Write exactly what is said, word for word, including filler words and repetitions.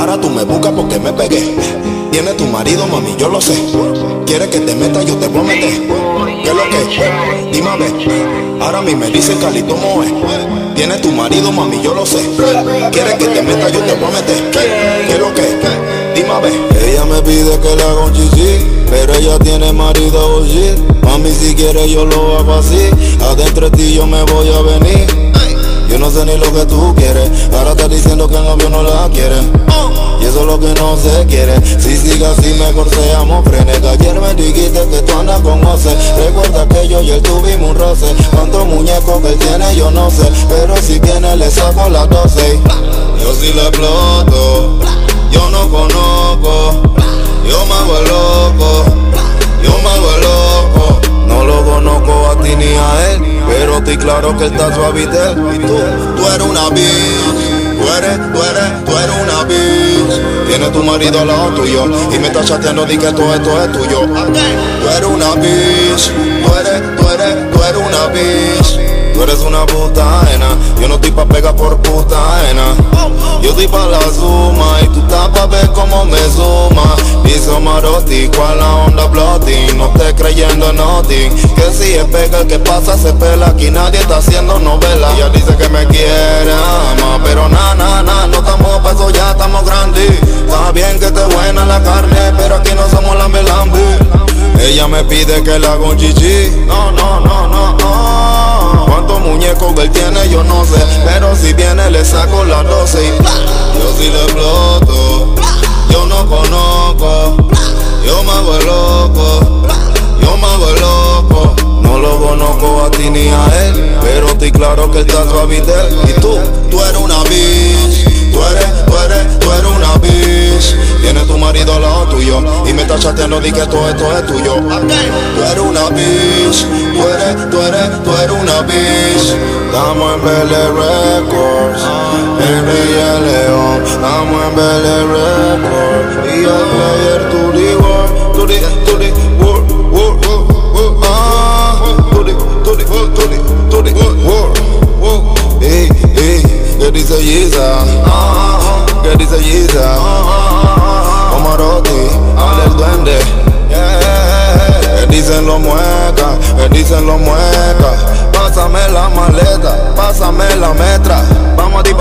Ahora tú me buscas porque me pegué. Tiene tu marido, mami, yo lo sé. Quiere que te meta, yo te voy a meter. ¿Qué es lo que? Dime a ver. Ahora a mí me dice Calito Moe. Tiene tu marido, mami, yo lo sé. Quiere que te meta, yo te voy a meter. ¿Qué es lo que? Dime a ver. Ella me pide que le haga un chichi, pero ella tiene marido, oh shit. Mami, si quiere yo lo hago así. Adentro de ti yo me voy a venir. Yo no sé ni lo que tú quieres. Ahora estás diciendo que el novio no la quiere. Y eso es lo que no se quiere. Si sigue así mejor seamos frenes. Que ayer me dijiste que tú andas con José. Recuerda que yo y él tuvimos un roce. Cuántos muñecos que él tiene yo no sé, pero si viene le saco las doce. Yo sí le exploto. Yo no conozco. Yo me hago el loco. Yo me hago el loco. No lo conozco a ti ni a él, pero estoy claro que él está suavitel. Y tú, tú eres una bitch. Tú eres, tú eres, tú eres una bitch. Tienes tu marido al lado tuyo y me estás chateando di que todo esto es tuyo. Tú eres una bitch. Tú eres, tú eres, tú eres una bitch. Tú eres una puta ajena. Yo no estoy pa' pegar por puta ajena. Yo estoy pa' la suma y tú estás pa' ver cómo me suma. Piso Marotti, cual la onda bloating. No estés creyendo en nothing. Que si es pega el que pasa se pela. Aquí nadie está haciendo novela. Ella dice que me quiere, ama, pero na, na, na, no estamos pa' eso, ya estamos grandes. Está bien que esté buena la carne, pero aquí no somos la melambi. Ella me pide que le haga un chichi. No, no, no, no, no. Cuántos muñecos que él tiene yo no sé, pero si viene le saco las doce y yo sí le exploto. Yo no conozco. Yo me hago el loco. Yo me hago el loco. No lo conozco a ti ni a él, pero estoy claro que él está suavitel. Y tú, tú eres una bitch. Tú eres, tú eres, tú eres una bitch. Tienes tu marido al lado tuyo y me estás chateando di que todo esto es tuyo. Tú eres una bitch. Tú eres, tú eres, tú eres una bitch. Estamos en Belle Records, en Villa León. Estamos en Belle Records y el player to the world, to the, to the world, world, world, world, ah, to the, to the, to the, to the world, world. Ey, ey, ¿qué dice Giza? ¿Qué dice Giza? Omarotti, Ale el duende. ¿Qué dicen los muecas? ¿Qué dicen los muecas? Pásame la maleta, pásame la metra. Vamos a